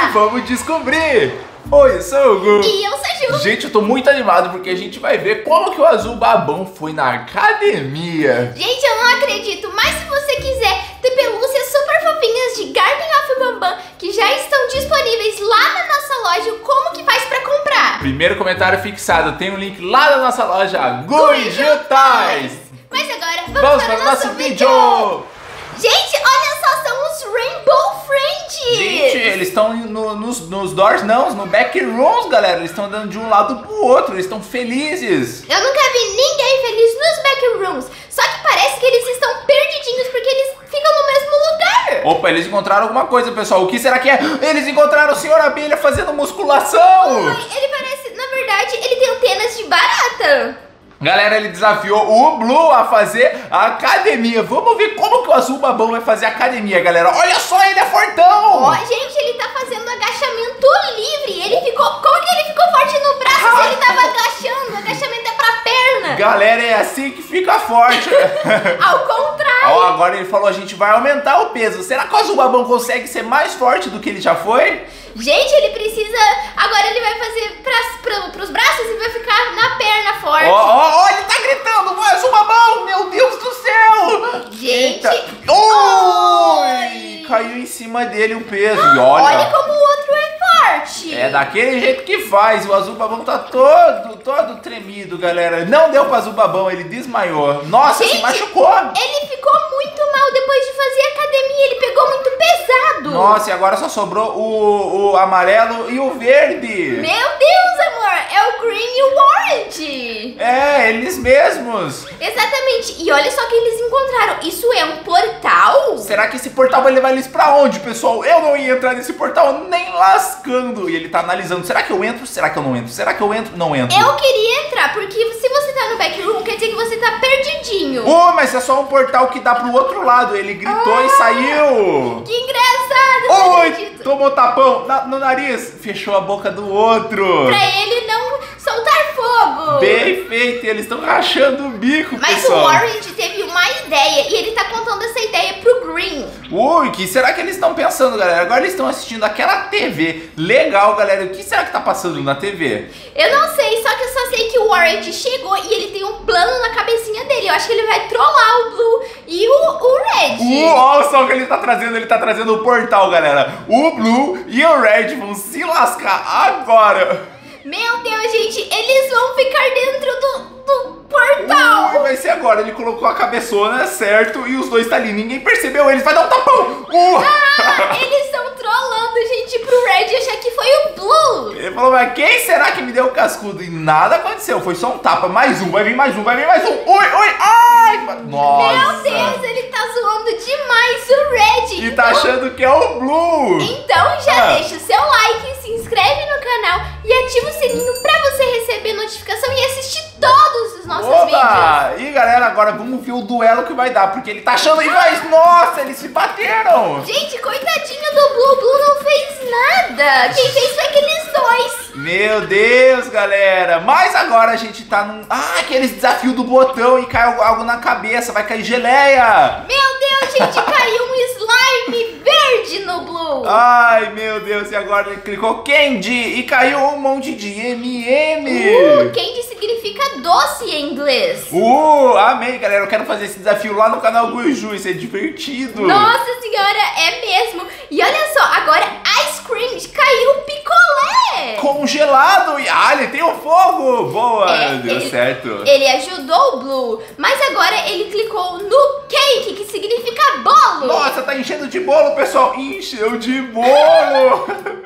vamos descobrir. Oi, eu sou o Gu. E eu sou a Ju. Gente, eu tô muito animado porque a gente vai ver como que o Azul Babão foi na academia. Gente, eu não acredito, mas se você quiser ter pelúcias super fofinhas de Garden of Bambam que já estão disponíveis lá na nossa loja, como que faz pra comprar? Primeiro comentário fixado, tem um link lá na nossa loja, Gu e Ju Toys. Mas agora, Vamos para o nosso vídeo. Gente, olha só, são os Rainbow Friends. Gente, eles estão nos doors, não, no backrooms, galera. Eles estão andando de um lado pro outro, eles estão felizes. Eu nunca vi ninguém feliz nos backrooms. Só que parece que eles estão perdidinhos porque eles ficam no mesmo lugar. Opa, eles encontraram alguma coisa, pessoal. O que será que é? Eles encontraram o Senhor Abelha fazendo musculação. Oi, ele parece, na verdade, ele tem antenas de barata. Galera, ele desafiou o Blue a fazer a academia. Vamos ver como que o Azul Babão vai fazer a academia, galera. Olha só, ele é fortão. Ó, gente, ele tá fazendo agachamento livre. Ele ficou... Como que ele ficou forte no braço se ele tava agachando? Agachamento é pra perna. Galera, é assim que fica forte. Ao contrário. Ó, agora ele falou, a gente vai aumentar o peso. Será que o Azul Babão consegue ser mais forte do que ele já foi? Gente, ele precisa... Agora ele vai fazer pros braços e vai ficar na perna forte. Ó, ele tá gritando, vai, Azul Babão, meu Deus do céu. Gente. Oi! Caiu em cima dele o peso. E Olha como o outro é forte. é daquele jeito que faz. O Azul Babão tá todo tremido, galera. Não deu pro Azul Babão, ele desmaiou. Nossa, Gente, se machucou. Ele ficou muito mal depois de fazer academia. Ele pegou muito pesado. Nossa, e agora só sobrou o amarelo e o verde. Meu Deus, amor. É o green e o orange. É, eles mesmos. Exatamente. E olha só o que eles encontraram. Isso é um portal? Será que esse portal vai levar eles pra onde, pessoal? Eu não ia entrar nesse portal nem lascando. E ele tá analisando. Será que eu entro? Será que eu não entro? Será que eu entro? Não entro. Eu queria entrar, porque se você tá no backroom, quer dizer que você tá perdidinho. Mas é só um portal que dá pro outro lado. Ele gritou e saiu. Que engraçado, não Oi, acredito. tomou tapão no nariz. Fechou a boca do outro. Pra ele não soltar fogo. Bem feito, eles estão rachando o bico, Mas pessoal. o Orange teve uma ideia e ele tá contando essa ideia pro Green. O que será que eles estão pensando, galera? Agora eles estão assistindo aquela TV. Legal, galera. O que será que tá passando na TV? Eu não sei, só que eu só sei que o Orange chegou e ele tem um plano na cabecinha dele. Eu acho que ele vai trollar o Blue e o Red. Olha só o que ele tá trazendo. Ele tá trazendo o portal, galera. O Blue e o Red vão se lascar agora. Meu Deus, gente, eles vão ficar dentro do portal. Vai ser agora. Ele colocou a cabeçona, certo? E os dois tá ali. Ninguém percebeu eles. Vai dar um tapão. Eles estão trolando, gente, pro Red achar que foi o Blue. Ele falou, mas quem será que me deu o cascudo? E nada aconteceu. Foi só um tapa. Mais um. Vai vir mais um. Vai vir mais um. Oi. Ai. Nossa. Meu Deus, ele tá zoando demais o Red. E tá achando que é o Blue. Então já deixa o seu like, se inscreve no canal e ativa o sininho pra você receber notificação e assistir todos os nossos vídeos. E galera, agora vamos ver o duelo que vai dar, porque ele tá achando e vai... Nossa, eles se bateram. Gente, coitadinho do Blue, o Blue não fez nada. Quem fez foi aqueles dois. Meu Deus, galera. Mas agora a gente tá num... aqueles desafios do botão e cai algo na cabeça, vai cair geleia. Meu Deus, gente, caiu um slime verde no Blue. Ai, meu Deus, e agora ele clicou Candy e caiu um monte de M&M. Candy significa doce em inglês. Amei, galera. Eu quero fazer esse desafio lá no canal Guiju, isso é divertido. Nossa senhora, é mesmo. E olha só, agora Ice Cream caiu picolé. Congelado. E ele tem o fogo. Boa, deu certo. Ele ajudou o Blue, mas agora ele clicou no cake, que significa bolo. Nossa, tá enchendo de bolo, pessoal. Encheu de bolo.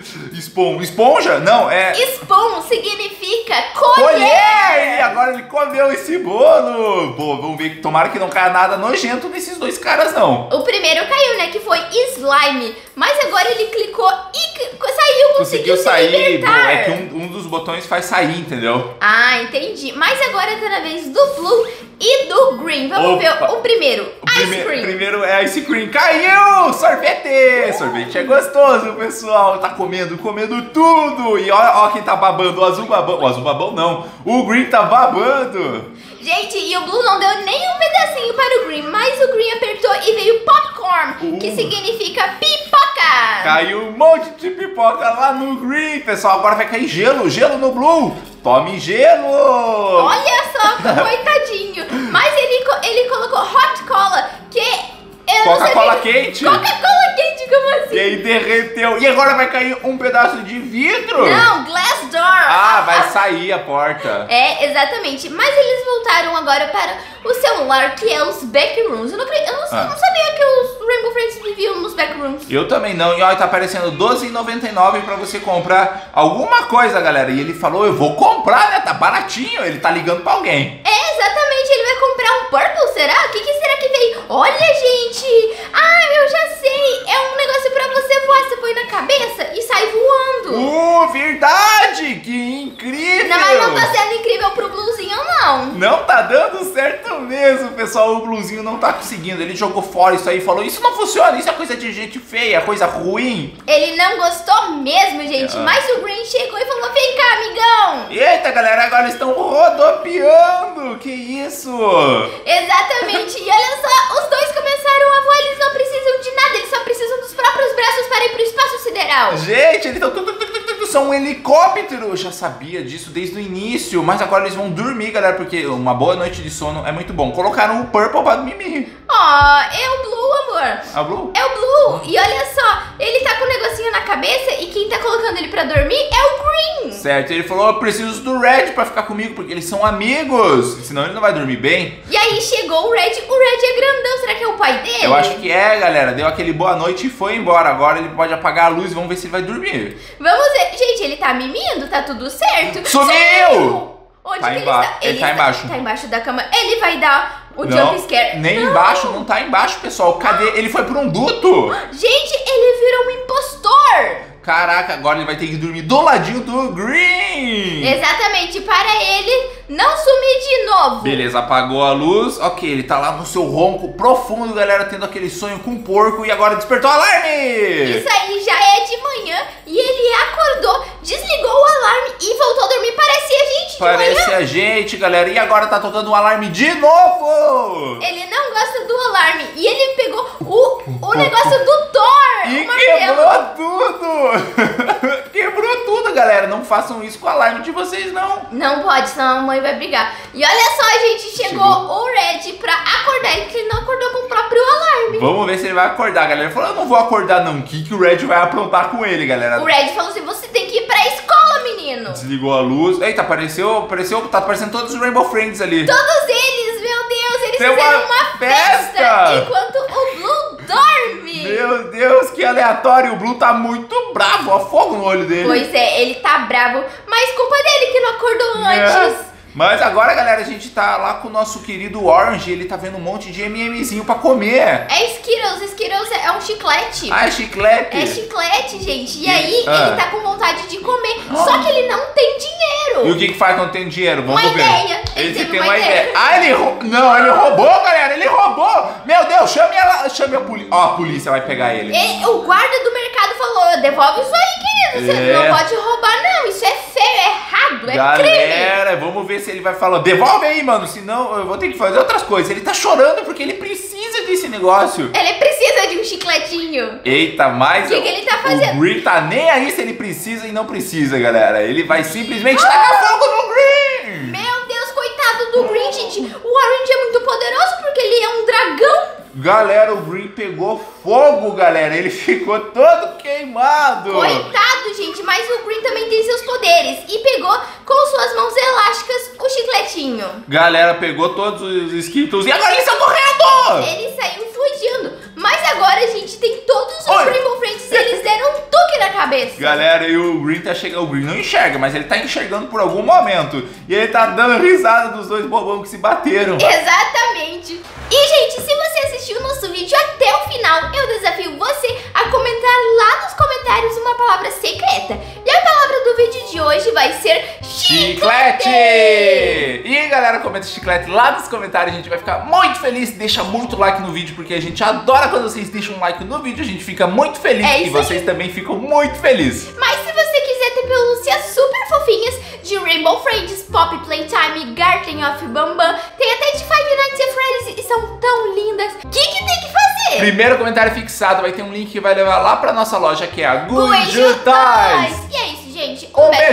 Esponja? Não, é... Spoon significa colher. E agora ele comeu esse bolo. Pô, vamos ver. Tomara que não caia nada nojento nesses dois caras, não. O primeiro caiu, né? Que foi slime. Mas agora ele clicou e saiu. Conseguiu sair. Bom, é que um dos botões faz sair, entendeu? Entendi. Mas agora tá na vez do Blue e do Green. Vamos ver o primeiro. Ice Cream. Primeiro é Ice Cream. Caiu! Sorvete! Sorvete é gostoso, pessoal. Tá comendo tudo. E ó quem tá babando. O Azul Babão. O Azul Babão não. O Green tá babando. Gente, e o Blue não deu nem um pedacinho para o Green, mas o Green apertou e veio popcorn, que significa pipoca. Caiu um monte de pipoca lá no Green, pessoal. Agora vai cair gelo, gelo no Blue. Tome gelo. Olha só, coitadinho. Mas ele colocou hot cola, que... Coca-Cola quente. Coca-Cola quente, como assim? E aí derreteu. E agora vai cair um pedaço de vidro? Não, glass door. Ah, vai sair a porta. É, exatamente. Mas eles voltaram agora para o celular, que é os backrooms. Eu não sabia que os Rainbow Friends viviam nos backrooms. Eu também não. E olha, tá aparecendo R$12,99 pra você comprar alguma coisa, galera. E ele falou, eu vou comprar, né? Tá baratinho. Ele tá ligando pra alguém. É, exatamente. Ele vai comprar um Purple, será? O que será que veio? Olha, gente. Ah, eu já sei. É um negócio pra você voar. Você põe na cabeça e sai voando. Verdade. Que incrível. Não, mas não tá sendo incrível pro Bluezinho, não. Não tá dando certo mesmo, pessoal. O Bluezinho não tá conseguindo. Ele jogou fora isso aí e falou, isso não funciona. Isso é coisa de gente feia, coisa ruim. Ele não gostou mesmo, gente. Mas o Green chegou e falou, vem cá, amigão. Eita, galera, agora estão rodopiando. Que isso? Exatamente. E olha só, os dois começaram a voar. Eles não precisam de nada. Eles só precisam dos próprios braços para ir pro espaço sideral. Gente, eles são um helicóptero. Eu já sabia disso desde o início. Mas agora eles vão dormir, galera, porque uma boa noite de sono é muito bom. Colocaram o Purple pra dormir. É o Blue, amor. É o Blue? É o Blue. E olha só, ele tá com um negocinho na cabeça e quem tá colocando ele pra dormir é o Green. Certo, ele falou, eu preciso do Red pra ficar comigo, porque eles são amigos. Senão ele não vai dormir bem. E aí chegou o Red é grandão. Será que é o pai dele? Eu acho que é, galera. Deu aquele boa noite e foi embora. Agora ele pode apagar a luz e vamos ver se ele vai dormir. Vamos ver. Gente, ele tá mimindo? Tá tudo certo? Sumiu! Onde tá que embaixo. Ele tá embaixo. Tá embaixo da cama. Ele vai dar o jump scare. Nem embaixo, não tá embaixo, pessoal. Cadê? Ele foi por um duto. Gente, ele virou um impostor. Caraca, agora ele vai ter que dormir do ladinho do Green. Exatamente, para ele não sumir de novo. Beleza, apagou a luz. Ok, ele tá lá no seu ronco profundo, galera, tendo aquele sonho com o porco. E agora despertou o alarme. Isso aí já é de manhã. E ele acordou, desligou o alarme e voltou a dormir. Parece a gente de manhã. Parece a gente, galera. E agora tá tocando o alarme de novo. Ele não gosta do alarme. E ele pegou o negócio do Thor. E quebrou tudo. Quebrou tudo, galera. Não façam isso com o alarme de vocês, não. Não pode, senão a mãe vai brigar. E olha só, gente, chegou o Red pra acordar ele, porque ele não acordou com o próprio alarme. Vamos ver se ele vai acordar, galera. Ele falou, eu não vou acordar, não. O que o Red vai aprontar com ele, galera? O Red falou assim, você tem que ir pra escola, menino. Desligou a luz. Eita, apareceu, tá aparecendo todos os Rainbow Friends ali. Todos eles, meu Deus, eles Tem fizeram uma festa enquanto o Blue dorme. Meu Deus, que aleatório. O Blue tá muito bravo, ó, fogo no olho dele. Pois é, ele tá bravo, mas culpa dele que não acordou antes. Mas agora, galera, a gente tá lá com o nosso querido Orange. Ele tá vendo um monte de M&Mzinho pra comer. É Skittles, Skittles é um chiclete. Ah, é chiclete? É chiclete, gente. E aí, ele tá com vontade de comer. Só que ele não tem dinheiro. E o que faz quando tem dinheiro? Vamos uma ver. Ideia. Ele tem uma ideia. Ah, ele roubou. Não, ele roubou, galera. Ele roubou. Meu Deus, chame a polícia. Ó, a polícia vai pegar ele. O guarda do mercado falou, devolve isso aí, querido. Você não pode roubar, não. Isso é feio, é errado, é crime. Galera, vamos ver se ele vai falar, devolve aí, mano, senão eu vou ter que fazer outras coisas. Ele tá chorando porque ele precisa desse negócio. Ele precisa de um chicletinho. Eita, mas o que ele tá fazendo? O Green tá nem aí se ele precisa e não precisa, galera. Ele vai simplesmente tacar fogo no Green. Meu Deus, coitado do Green, gente. O Orange é muito poderoso porque ele é um dragão. Galera, o Green pegou fogo, galera. Ele ficou todo queimado. Coitado, gente, mas o Green também tem seus poderes. E pegou com suas mãos elásticas o chicletinho. Galera, pegou todos os Skittles e agora eles estão correndo. Ele saiu fugindo. Mas agora, gente, tem todos os Rainbow Friends e eles deram um toque na cabeça. Galera, e o Green tá chegando. O Green não enxerga, mas ele tá enxergando por algum momento. E ele tá dando risada dos dois bobão que se bateram. Exatamente. E, gente, se você assistiu o nosso vídeo até o final, eu desafio você a comentar lá nos comentários uma palavra secreta. E a palavra do vídeo de hoje vai ser chiclete! E galera, comenta chiclete lá nos comentários, a gente vai ficar muito feliz. Deixa muito like no vídeo, porque a gente adora quando vocês deixam um like no vídeo. A gente fica muito feliz e vocês também ficam muito felizes. Mas se você quiser ter pelúcias super fofinhas de Rainbow Friends, Pop Playtime, Garden of Bambam, tem até de Five Nights at Freddy's e são tão lindas. O que tem que fazer? você. Primeiro comentário fixado vai ter um link que vai levar lá pra nossa loja, que é a Guju Guju Toys. E é isso, gente. Um beijo